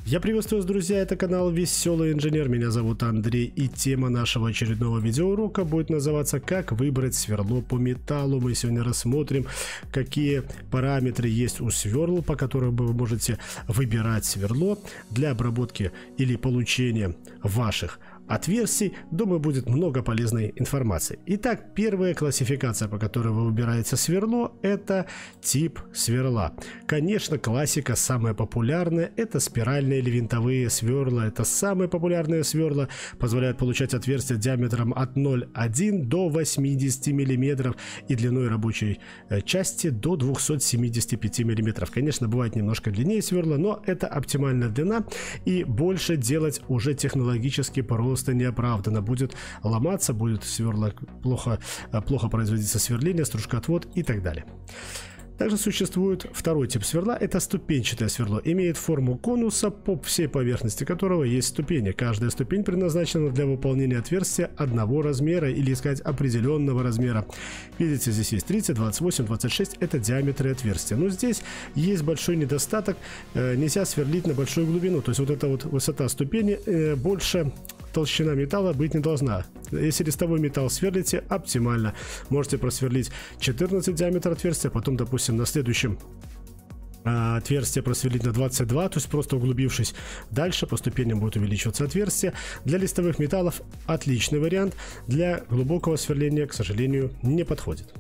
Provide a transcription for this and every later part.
Я приветствую вас, друзья, это канал Веселый Инженер, меня зовут Андрей, и тема нашего очередного видеоурока будет называться «Как выбрать сверло по металлу». Мы сегодня рассмотрим, какие параметры есть у сверл, по которым вы можете выбирать сверло для обработки или получения ваших отверстий. Думаю, будет много полезной информации. Итак, первая классификация, по которой вы выбираете сверло, это тип сверла. Конечно, классика самая популярная, это спиральные или винтовые сверла. Это самые популярные сверла, позволяют получать отверстия диаметром от 0,1 до 80 мм и длиной рабочей части до 275 мм. Конечно, бывает немножко длиннее сверла, но это оптимальная длина, и больше делать уже технологически просто неоправданно. Будет ломаться, будет сверло плохо производиться сверление, стружкоотвод и так далее. Также существует второй тип сверла, это ступенчатое сверло. Имеет форму конуса, по всей поверхности которого есть ступени. Каждая ступень предназначена для выполнения отверстия одного размера или, сказать, определенного размера. Видите, здесь есть 30, 28, 26, это диаметры отверстия. Но здесь есть большой недостаток, нельзя сверлить на большую глубину. То есть вот эта вот высота ступени больше толщина металла быть не должна. Если листовой металл сверлите, оптимально. Можете просверлить 14 диаметр отверстия, потом, допустим, на следующем отверстие просверлить на 22, то есть просто углубившись дальше, по ступеням будет увеличиваться отверстие. Для листовых металлов отличный вариант, для глубокого сверления, к сожалению, не подходит.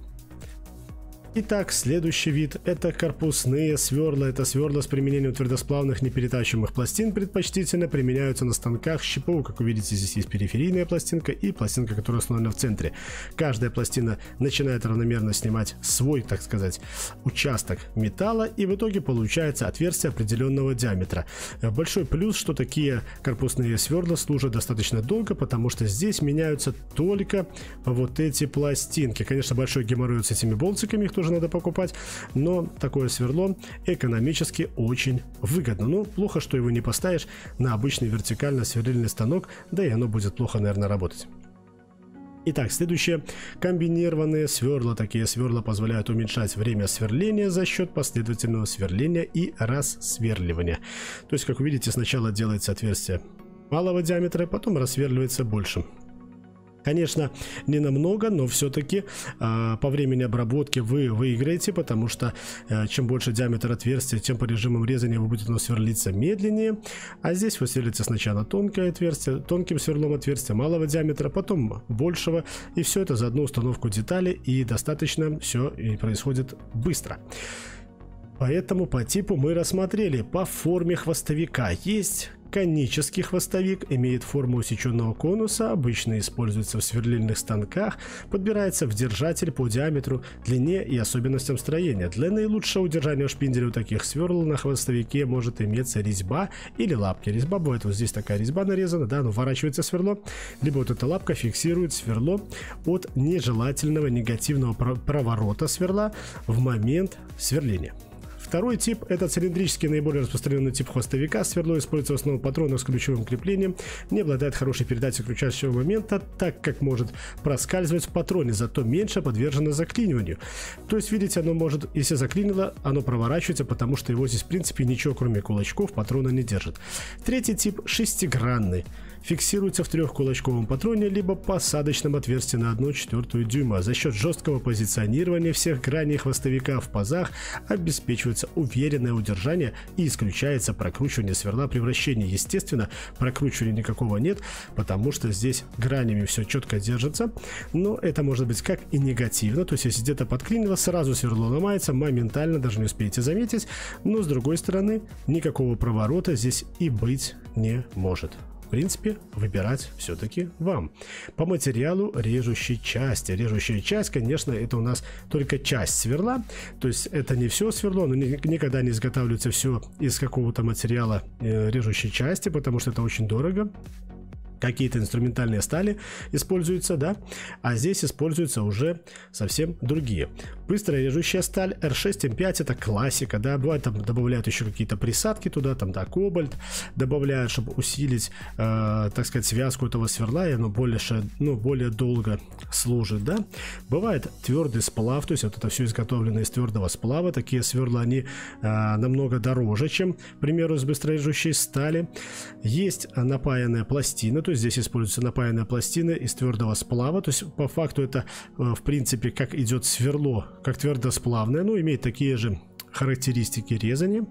Итак, следующий вид – это корпусные сверла. Это сверла с применением твердосплавных неперетачиваемых пластин. Предпочтительно применяются на станках ЩПУ. Как вы видите, здесь есть периферийная пластинка и пластинка, которая установлена в центре. Каждая пластина начинает равномерно снимать свой, так сказать, участок металла, и в итоге получается отверстие определенного диаметра. Большой плюс, что такие корпусные сверла служат достаточно долго, потому что здесь меняются только вот эти пластинки. Конечно, большой геморрой с этими болтиками, их тоже надо покупать, но такое сверло экономически очень выгодно. Ну, плохо, что его не поставишь на обычный вертикально сверлильный станок, да и оно будет плохо, наверное, работать. Итак, следующее – комбинированные сверла. Такие сверла позволяют уменьшать время сверления за счет последовательного сверления и рассверливания. То есть, как вы видите, сначала делается отверстие малого диаметра, потом рассверливается большим. Конечно, не намного, но все-таки по времени обработки вы выиграете, потому что чем больше диаметр отверстия, тем по режимам резания вы будете сверлиться медленнее. А здесь вы сверлите сначала тонкое отверстие, тонким сверлом отверстие малого диаметра, потом большего, и все это за одну установку деталей, и достаточно все и происходит быстро. Поэтому по типу мы рассмотрели. По форме хвостовика есть конический хвостовик, имеет форму усеченного конуса, обычно используется в сверлильных станках, подбирается в держатель по диаметру, длине и особенностям строения. Для наилучшего удержания шпинделя у таких сверл на хвостовике может иметься резьба или лапки. Резьба бывает вот здесь такая резьба нарезана, да, но вворачивается сверло, либо вот эта лапка фиксирует сверло от нежелательного негативного проворота сверла в момент сверления. Второй тип – это цилиндрический, наиболее распространенный тип хвостовика. Сверло используется в основном в патронах с ключевым креплением, не обладает хорошей передачей крутящего момента, так как может проскальзывать в патроне, зато меньше подвержено заклиниванию. То есть, видите, оно может, если заклинило, оно проворачивается, потому что его здесь, в принципе, ничего кроме кулачков патрона не держит. Третий тип – шестигранный. Фиксируется в трехкулачковом патроне либо посадочном отверстии на 1/4 дюйма. За счет жесткого позиционирования всех граней хвостовика в пазах обеспечивается уверенное удержание и исключается прокручивание сверла при вращении. Естественно, прокручивания никакого нет, потому что здесь гранями все четко держится, но это может быть как и негативно, то есть если где-то подклинило, сразу сверло ломается, моментально, даже не успеете заметить, но с другой стороны, никакого проворота здесь и быть не может. В принципе, выбирать все-таки вам. По материалу режущей части. Режущая часть, конечно, это у нас только часть сверла. То есть это не все сверло, но никогда не изготавливается все из какого-то материала режущей части, потому что это очень дорого. какие-то инструментальные стали используются, да, а здесь используются уже совсем другие. Быстрая режущая сталь R6-M5 это классика, да, бывает там добавляют еще какие-то присадки туда, там, да, кобальт добавляют, чтобы усилить, так сказать, связку этого сверла, и оно более долго служит, да. Бывает твердый сплав, то есть вот это все изготовлено из твердого сплава, такие сверла, они намного дороже, чем, к примеру, из быстрорежущей стали. Есть напаянная пластина, то есть здесь используется напаянная пластина из твердого сплава, то есть по факту это в принципе как идет сверло, как твердосплавное, ну имеет такие же характеристики резания,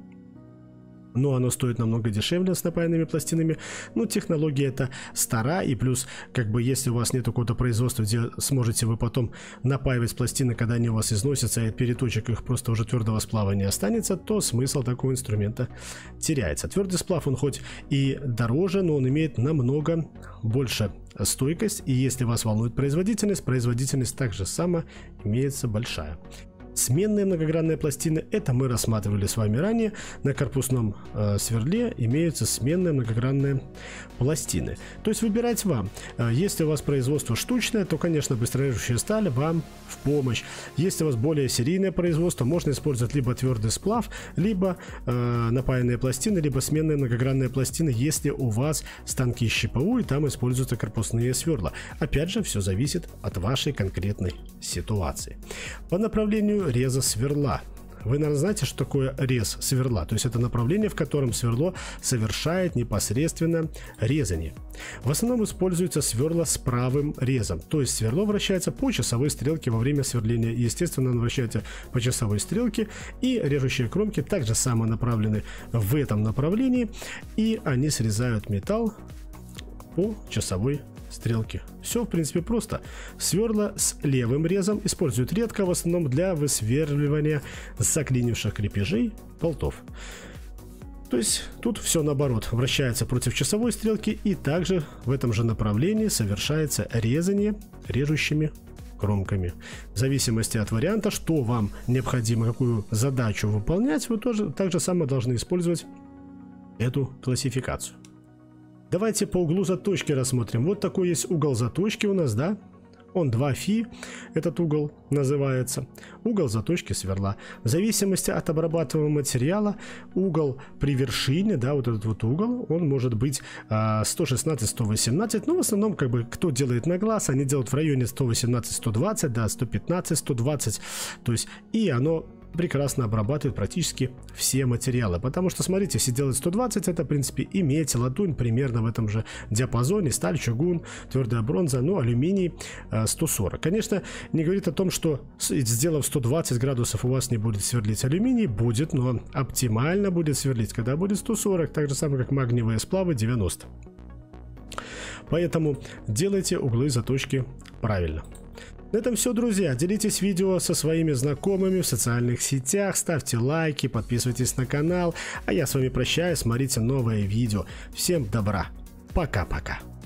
но оно стоит намного дешевле с напаянными пластинами. Но технология это стара, и плюс, как бы, если у вас нет какого-то производства, где сможете вы потом напаивать пластины, когда они у вас износятся, и от переточек их просто уже твердого сплава не останется, то смысл такого инструмента теряется. Твердый сплав, он хоть и дороже, но он имеет намного больше стойкость, и если вас волнует производительность также сама имеется большая. Сменные многогранные пластины, это мы рассматривали с вами ранее. На корпусном сверле имеются сменные многогранные пластины. То есть выбирать вам. Если у вас производство штучное, то, конечно, быстрорежущая сталь вам в помощь. Если у вас более серийное производство, можно использовать либо твердый сплав, либо напаянные пластины, либо сменные многогранные пластины, если у вас станки ЩПУ и там используются корпусные сверла. Опять же, все зависит от вашей конкретной ситуации. По направлению реза сверла. Вы, наверное, знаете, что такое рез сверла. То есть это направление, в котором сверло совершает непосредственно резание. В основном используется сверла с правым резом. То есть сверло вращается по часовой стрелке во время сверления. Естественно, оно вращается по часовой стрелке. И режущие кромки также само направлены в этом направлении. И они срезают металл по часовой стрелки. Все, в принципе, просто. Сверла с левым резом используют редко, в основном для высверливания заклинивших крепежей болтов. То есть тут все наоборот, вращается против часовой стрелки, и также в этом же направлении совершается резание режущими кромками. В зависимости от варианта, что вам необходимо, какую задачу выполнять, вы тоже так же само должны использовать эту классификацию. Давайте по углу заточки рассмотрим. Вот такой есть угол заточки у нас, да? Он 2 фи, этот угол называется. Угол заточки сверла. В зависимости от обрабатываемого материала, угол при вершине, да, вот этот вот угол, он может быть 116-118. Но в основном, как бы, кто делает на глаз, они делают в районе 118-120, да, 115-120. То есть, и оно прекрасно обрабатывает практически все материалы, потому что, смотрите, если делать 120, это, в принципе, и медь, и латунь примерно в этом же диапазоне, сталь, чугун, твердая бронза, но алюминий 140. Конечно, не говорит о том, что, сделав 120 градусов, у вас не будет сверлить алюминий, будет, но оптимально будет сверлить, когда будет 140, так же самое, как магниевые сплавы 90. Поэтому делайте углы заточки правильно. На этом все, друзья. Делитесь видео со своими знакомыми в социальных сетях, ставьте лайки, подписывайтесь на канал. А я с вами прощаюсь, смотрите новое видео. Всем добра. Пока-пока.